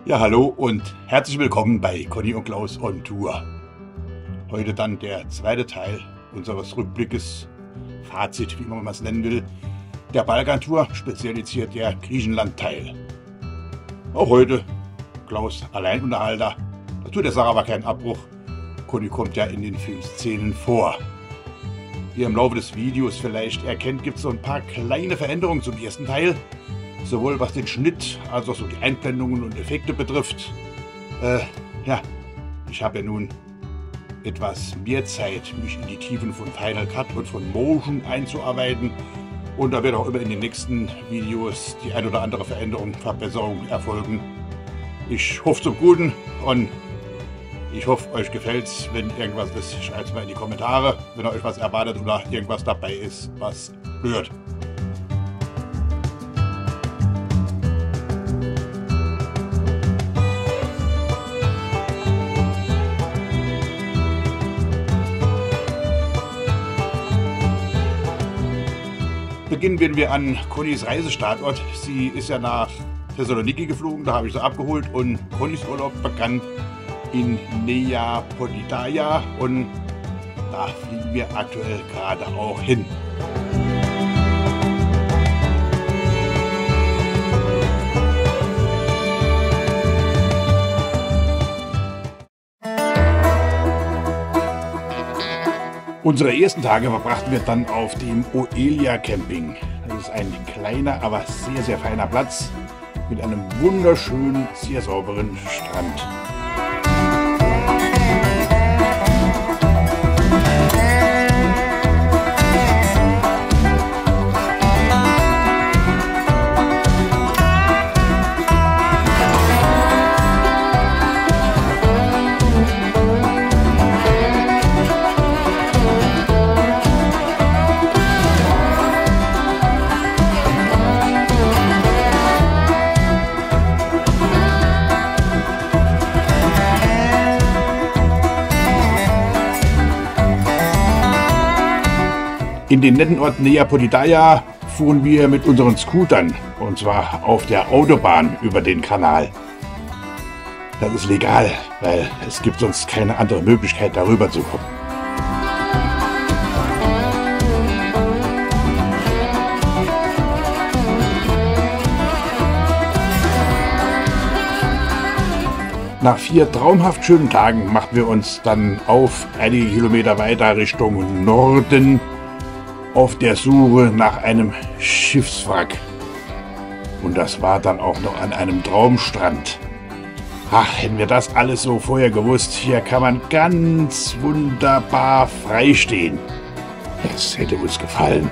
Ja, hallo und herzlich willkommen bei Conny und Klaus on Tour. Heute dann der zweite Teil unseres Rückblickes, Fazit, wie man es nennen will, der Balkantour, speziell jetzt hier der Griechenland-Teil. Auch heute Klaus Alleinunterhalter, da tut der Sache aber keinen Abbruch. Conny kommt ja in den Filmszenen vor. Wie ihr im Laufe des Videos vielleicht erkennt, gibt es so ein paar kleine Veränderungen zum ersten Teil. Sowohl was den Schnitt als auch so die Einblendungen und Effekte betrifft. Ich habe ja nun etwas mehr Zeit, mich in die Tiefen von Final Cut und von Motion einzuarbeiten. Und da wird auch immer in den nächsten Videos die ein oder andere Veränderung, Verbesserung erfolgen. Ich hoffe zum Guten und ich hoffe, euch gefällt's. Wenn irgendwas ist, schreibt es mal in die Kommentare, wenn ihr euch was erwartet oder irgendwas dabei ist, was stört. Beginnen werden wir an Connys Reisestartort. Sie ist ja nach Thessaloniki geflogen, da habe ich sie abgeholt und Connys Urlaub begann in Nea Podidaya und da fliegen wir aktuell gerade auch hin. Unsere ersten Tage verbrachten wir dann auf dem Oelia Camping. Das ist ein kleiner, aber sehr, sehr feiner Platz mit einem wunderschönen, sehr sauberen Strand. In den netten Ort Nea Podidaya fuhren wir mit unseren Scootern, und zwar auf der Autobahn über den Kanal. Das ist legal, weil es gibt sonst keine andere Möglichkeit, darüber zu kommen. Nach 4 traumhaft schönen Tagen machten wir uns dann auf einige Kilometer weiter Richtung Norden, auf der Suche nach einem Schiffswrack. Und das war dann auch noch an einem Traumstrand. Ach, hätten wir das alles so vorher gewusst, hier kann man ganz wunderbar freistehen. Das hätte uns gefallen.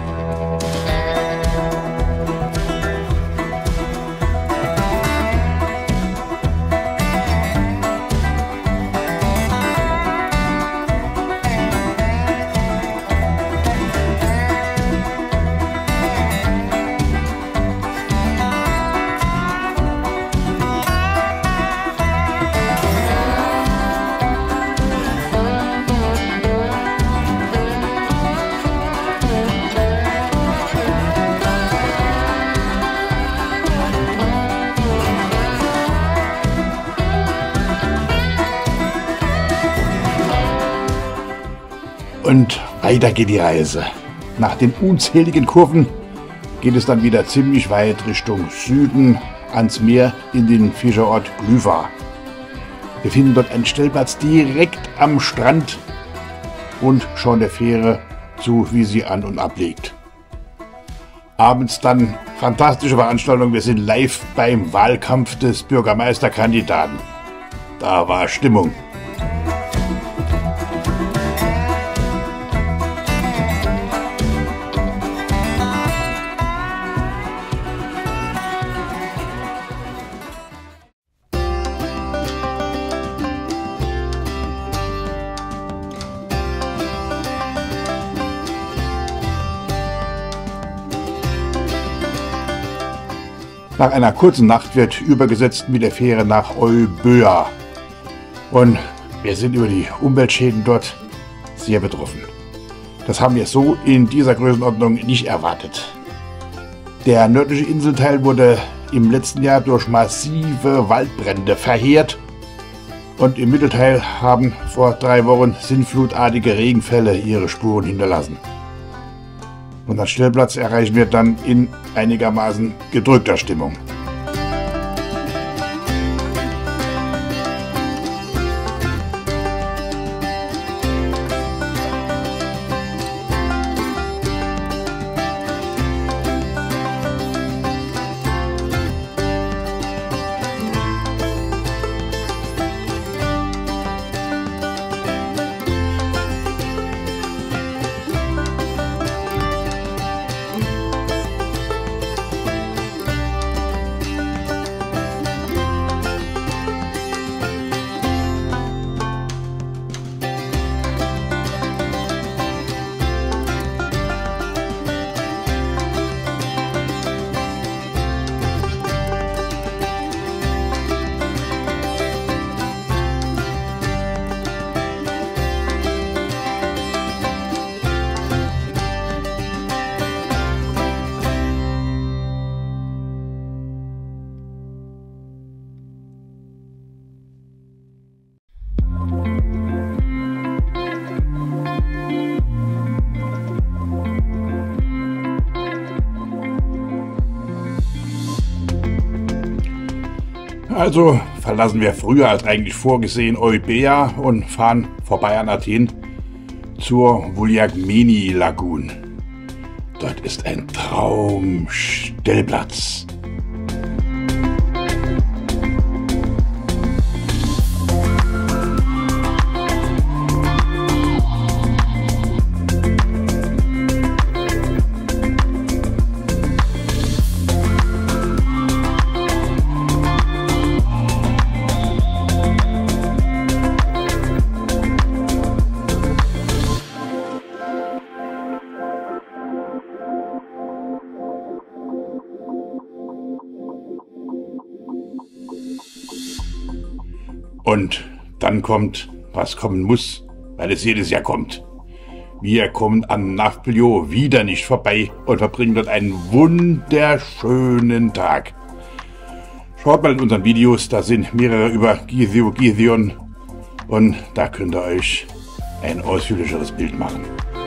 Und weiter geht die Reise. Nach den unzähligen Kurven geht es dann wieder ziemlich weit Richtung Süden ans Meer in den Fischerort Glyva. Wir finden dort einen Stellplatz direkt am Strand und schauen der Fähre zu, wie sie an- und ablegt. Abends dann fantastische Veranstaltung. Wir sind live beim Wahlkampf des Bürgermeisterkandidaten. Da war Stimmung. Nach einer kurzen Nacht wird übergesetzt mit der Fähre nach Euböa. Und wir sind über die Umweltschäden dort sehr betroffen. Das haben wir so in dieser Größenordnung nicht erwartet. Der nördliche Inselteil wurde im letzten Jahr durch massive Waldbrände verheert. Und im Mittelteil haben vor 3 Wochen sinnflutartige Regenfälle ihre Spuren hinterlassen. Unseren Stellplatz erreichen wir dann in einigermaßen gedrückter Stimmung. Also verlassen wir früher als eigentlich vorgesehen Eubea und fahren vorbei an Athen zur Vouliagmeni Lagoon. Dort ist ein Traumstellplatz. Und dann kommt, was kommen muss, weil es jedes Jahr kommt. Wir kommen an Nafplio wieder nicht vorbei und verbringen dort einen wunderschönen Tag. Schaut mal in unseren Videos, da sind mehrere über Gizion und da könnt ihr euch ein ausführlicheres Bild machen.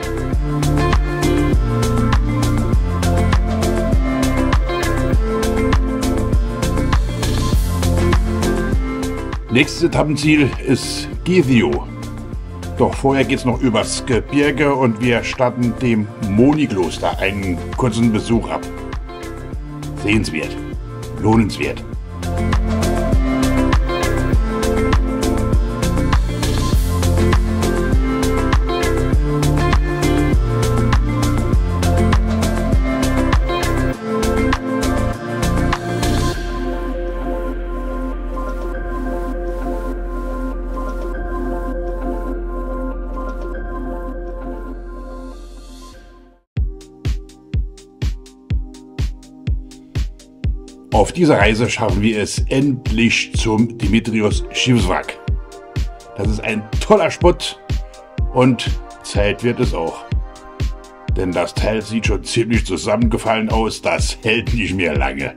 Nächstes Etappenziel ist Gizio. Doch vorher geht es noch übers Gebirge und wir statten dem Moni-Kloster einen kurzen Besuch ab. Sehenswert, lohnenswert. Auf dieser Reise schaffen wir es endlich zum Dimitrios Schiffswrack. Das ist ein toller Spot und Zeit wird es auch. Denn das Teil sieht schon ziemlich zusammengefallen aus, das hält nicht mehr lange.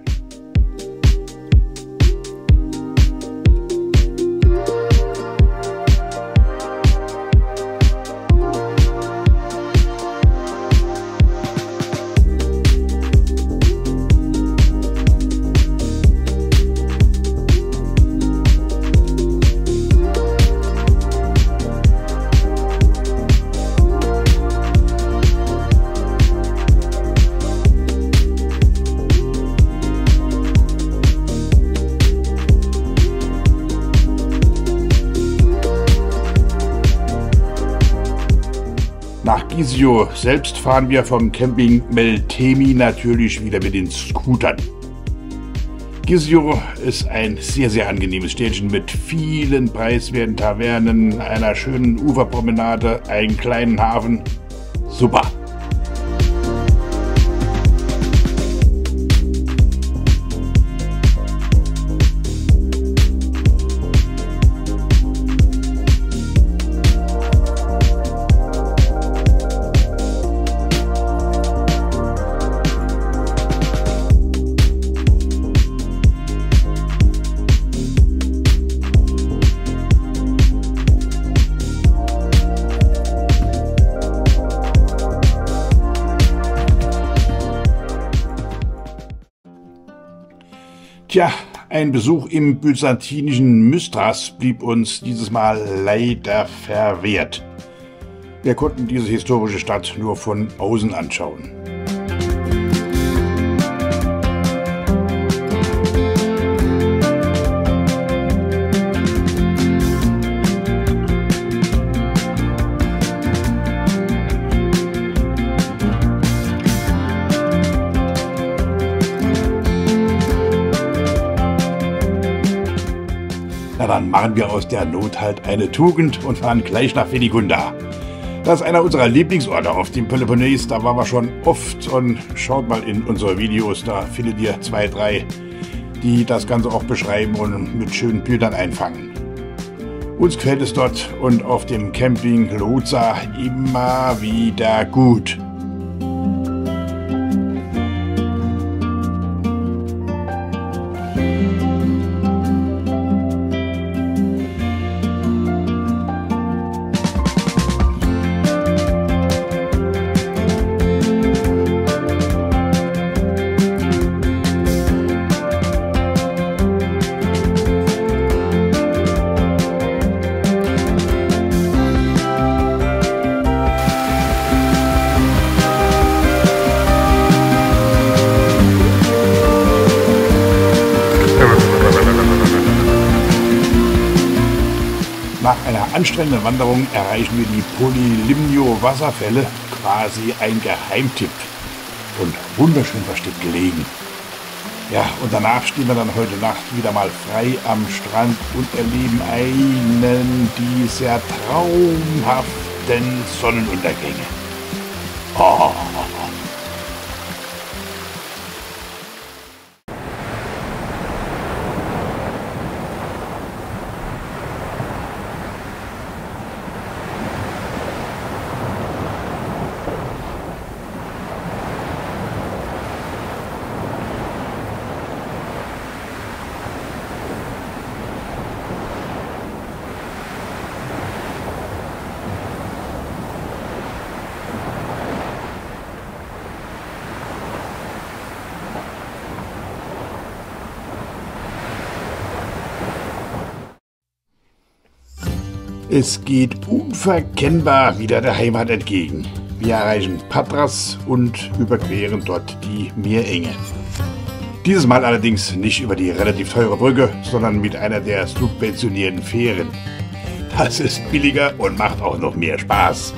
Nach Gizio selbst fahren wir vom Camping Meltemi natürlich wieder mit den Scootern. Gizio ist ein sehr, sehr angenehmes Städtchen mit vielen preiswerten Tavernen, einer schönen Uferpromenade, einem kleinen Hafen. Super! Tja, ein Besuch im byzantinischen Mystras blieb uns dieses Mal leider verwehrt. Wir konnten diese historische Stadt nur von außen anschauen. Na dann machen wir aus der Not halt eine Tugend und fahren gleich nach Veligunda. Das ist einer unserer Lieblingsorte auf dem Peloponnes, da waren wir schon oft und schaut mal in unsere Videos, da findet ihr 2, 3, die das Ganze auch beschreiben und mit schönen Bildern einfangen. Uns gefällt es dort und auf dem Camping Loza immer wieder gut. Nach einer anstrengenden Wanderung erreichen wir die Polylimnio-Wasserfälle, quasi ein Geheimtipp und wunderschön versteckt gelegen. Ja, und danach stehen wir dann heute Nacht wieder mal frei am Strand und erleben einen dieser traumhaften Sonnenuntergänge. Oh. Es geht unverkennbar wieder der Heimat entgegen. Wir erreichen Patras und überqueren dort die Meerenge. Dieses Mal allerdings nicht über die relativ teure Brücke, sondern mit einer der subventionierten Fähren. Das ist billiger und macht auch noch mehr Spaß.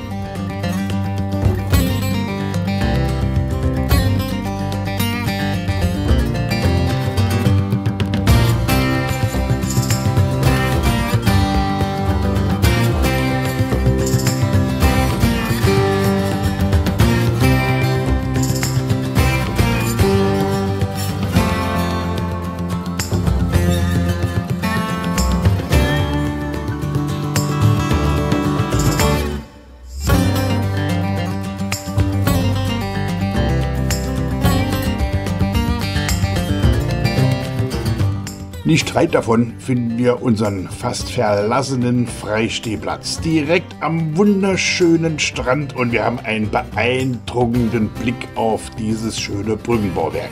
Nicht weit davon finden wir unseren fast verlassenen Freistehplatz, direkt am wunderschönen Strand, und wir haben einen beeindruckenden Blick auf dieses schöne Brückenbauwerk.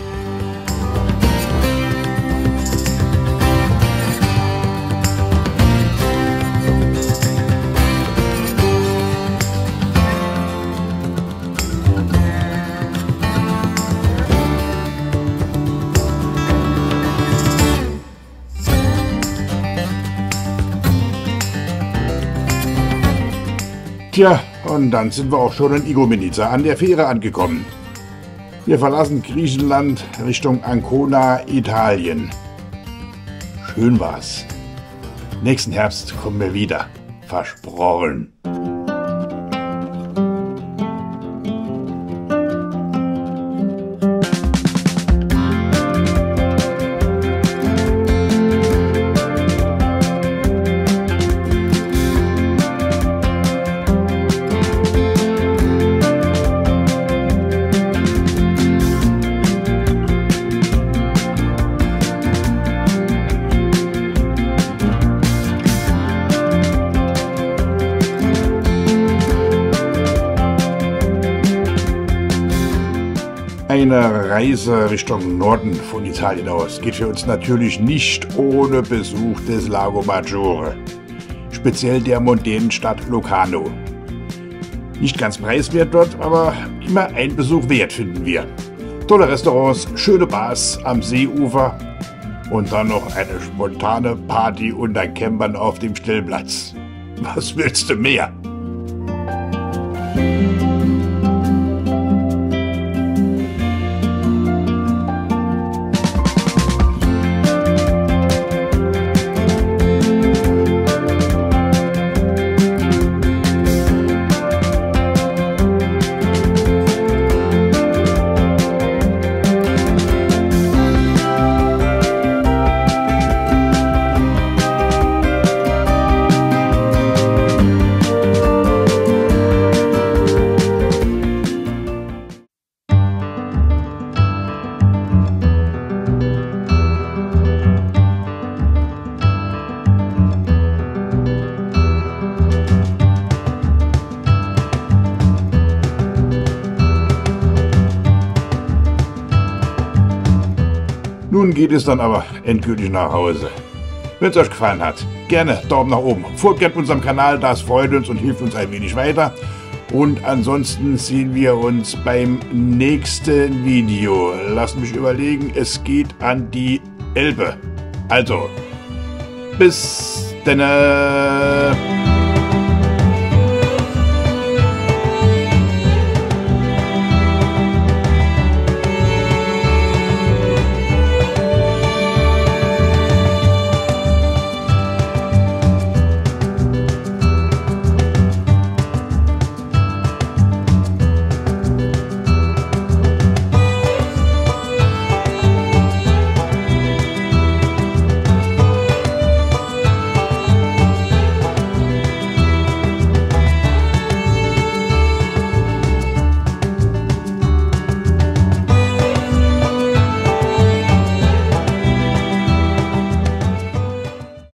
Tja, und dann sind wir auch schon in Igoumenitsa an der Fähre angekommen. Wir verlassen Griechenland Richtung Ancona, Italien. Schön war's. Nächsten Herbst kommen wir wieder. Versprochen. Eine Reise Richtung Norden von Italien aus geht für uns natürlich nicht ohne Besuch des Lago Maggiore, speziell der mondänen Stadt Locarno. Nicht ganz preiswert dort, aber immer ein Besuch wert, finden wir. Tolle Restaurants, schöne Bars am Seeufer und dann noch eine spontane Party unter Campern auf dem Stellplatz. Was willst du mehr? Nun geht es dann aber endgültig nach Hause. Wenn es euch gefallen hat, gerne Daumen nach oben. Folgt gerne unserem Kanal, das freut uns und hilft uns ein wenig weiter. Und ansonsten sehen wir uns beim nächsten Video. Lasst mich überlegen, es geht an die Elbe. Also, bis denne.